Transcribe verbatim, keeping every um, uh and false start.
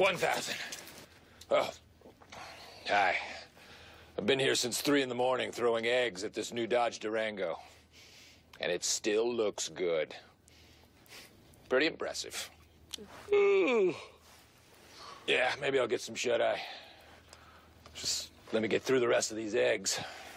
one thousand. Oh. Hi. I've been here since three in the morning throwing eggs at this new Dodge Durango. And it still looks good. Pretty impressive. Mm. Yeah, maybe I'll get some shut-eye. Just let me get through the rest of these eggs.